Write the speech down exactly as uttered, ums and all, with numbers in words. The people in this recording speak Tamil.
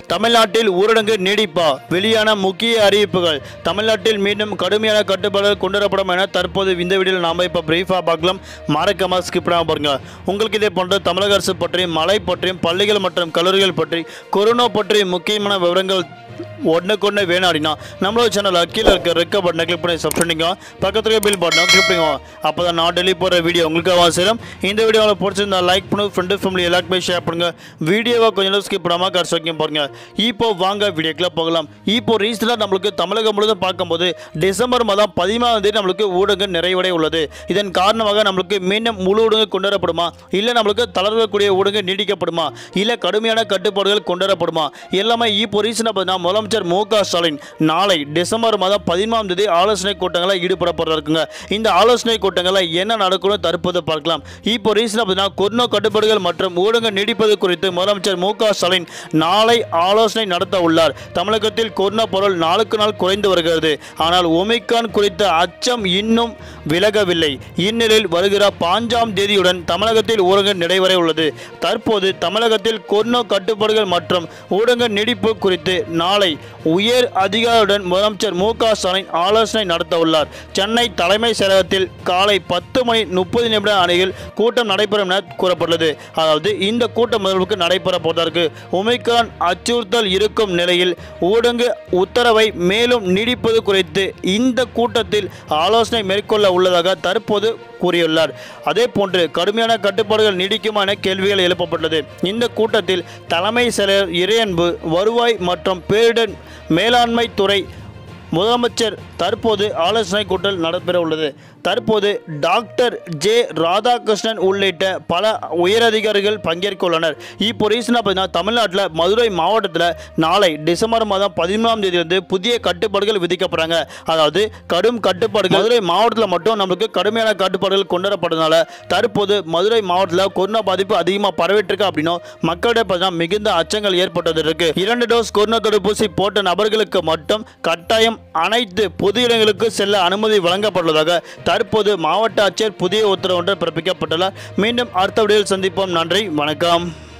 தமிழ்நாட்டில் ஊரடங்கு நீடிப்பா? வெளியான முக்கிய அறிவிப்புகள். தமிழ்நாட்டில் மீண்டும் கடுமையான கட்டுப்பாடுகள் கொண்டுவரப்படும் என தற்போது இந்த வீடியோவில் நாம் இப்போ பிரீஃபாக பார்க்கலாம். மறக்காம ஸ்கிப் பண்ணாமல் பாருங்க. உங்களுக்கு இதே போன்ற தமிழக அரசு பற்றி, மழை பற்றியும், பள்ளிகள் மற்றும் கல்லூரிகள் பற்றி, கொரோனா பற்றி முக்கியமான விவரங்கள் ஒன்றுக்கொன்று வேணும் அப்படின்னா நம்மளோட சேனல் கீழே இருக்க ரெக்க பட்டனை கிளிக் பண்ணி சப்ஸ்கிரைப் பண்ணிக்கோ. பக்கத்துலேயே பில் பட்டனை கிளிக் பண்ணிக்கோ. அப்போ தான் நான் டெய்லி போகிற வீடியோ உங்களுக்கு அவசியம். இந்த வீடியோவில் பிடிச்சிருந்தா லைக் பண்ணுங்க, ஃப்ரெண்டு ஃபேமிலி எல்லாருக்குமே ஷேர் பண்ணுங்கள். வீடியோவை கொஞ்சம் ஸ்கிப் பண்ணாமல் கடைசி வரைக்கும் பாருங்கள். இப்போ வாங்க வீடியோக்குள்ள போகலாம். இப்போ ரீசெண்டாக நம்மளுக்கு தமிழகம் முழுவதும் பார்க்கும்போது டிசம்பர் மாதம் பதிமூணாம் தேதி நம்மளுக்கு ஊடகம் நிறைவடைய உள்ளது. இதன் காரணமாக நம்மளுக்கு மீண்டும் முழு ஊடகம் கொண்டு வரப்படுமா, இல்லை நம்மளுக்கு தளர்வக்கூடிய ஊடகம் நீடிக்கப்படுமா, இல்லை கடுமையான கட்டுப்பாடுகள் கொண்டு வரப்படுமா, எல்லாமே இப்போ ரீசெண்டாக பார்த்தீங்கன்னா முதலமைச்சர் மு க ஸ்டாலின் நாளை டிசம்பர் மாதம் பதிமூணாம் தேதி ஆலோசனை கூட்டங்களில் ஈடுபட இருக்குங்க. இந்த ஆலோசனை கூட்டங்களில் என்ன நடக்கும்னு தற்போது பார்க்கலாம். இப்போ ரீசெண்டாக பார்த்தீங்கன்னா கொரோனா கட்டுப்பாடுகள் மற்றும் ஊடகம் நீடிப்பது குறித்து முதலமைச்சர் மு க ஸ்டாலின் நாளை ஆலோசனை நடத்த உள்ளார். தமிழகத்தில் கொரோனா பரவல் நாளுக்கு நாள் குறைந்து வருகிறது. ஆனால் ஒமிக்ரான் குறித்த அச்சம் இன்னும் விலகவில்லை. இந்நிலையில் வருகிற பாஞ்சாம் தேதியுடன் தமிழகத்தில் ஊடகம் நிறைவர உள்ளது. தற்போது தமிழகத்தில் கொரோனா கட்டுப்பாடுகள் மற்றும் ஊடக நீடிப்பு குறித்து நாளை உயர் அதிகாரியுடன் முதலமைச்சர் மு க ஸ்டாலின் ஆலோசனை நடத்த உள்ளார். சென்னை தலைமை செயலகத்தில் காலை பத்து மணி முப்பது நிமிடம் அருகில் கூட்டம் நடைபெறும் என கூறப்பட்டுள்ளது. அதாவது இந்த கூட்டம் முதல்வருக்கு நடைபெற போவதற்கு ஒமிக்ரான் அச்சுறுத்தல் இருக்கும் நிலையில் ஊடக உத்தரவை மேலும் நீடிப்பது குறித்து இந்த கூட்டத்தில் ஆலோசனை மேற்கொள்ள உள்ளதாக தற்போது கூறியுள்ளார். அதே போன்று கடுமையான கட்டுப்பாடுகள் நீடிக்குமா என கேள்விகள் எழுப்பப்பட்டது. இந்த கூட்டத்தில் தலைமை செயலர் இறையன்பு, வருவாய் மற்றும் பேரிடர் மேலாண்மை துறை முதலமைச்சர் தற்போது ஆலோசனை கூட்டம் நடைபெற உள்ளது. தற்போது டாக்டர் ஜே ராதாகிருஷ்ணன் உள்ளிட்ட பல உயரதிகாரிகள் பங்கேற்க உள்ளனர். இப்போ ரீசனாக பார்த்தீங்கன்னா தமிழ்நாட்டில் மதுரை மாவட்டத்தில் நாளை டிசம்பர் மாதம் பதிமூணாம் தேதி வந்து புதிய கட்டுப்பாடுகள் விதிக்கப்படுறாங்க. அதாவது கடும் கட்டுப்பாடுகள் மதுரை மாவட்டத்தில் மட்டும் நம்மளுக்கு கடுமையான கட்டுப்பாடுகள் கொண்டு வரப்படுறதுனால தற்போது மதுரை மாவட்டத்தில் கொரோனா பாதிப்பு அதிகமாக பரவிட்டிருக்கு அப்படின்னும் மக்களிடையே பார்த்தீங்கன்னா மிகுந்த அச்சங்கள் ஏற்பட்டது இருக்கு. இரண்டு டோஸ் கொரோனா தடுப்பூசி போட்ட நபர்களுக்கு மட்டும் கட்டாயம் அனைத்து பொது இடங்களுக்கு செல்ல அனுமதி வழங்கப்பட்டுள்ளதாக தற்போது மாவட்ட ஆட்சியர் புதிய உத்தரவு ஒன்று பிறப்பிக்கப்பட்டுள்ளார். மீண்டும் அடுத்த வீடியோவில் சந்திப்போம். நன்றி, வணக்கம்.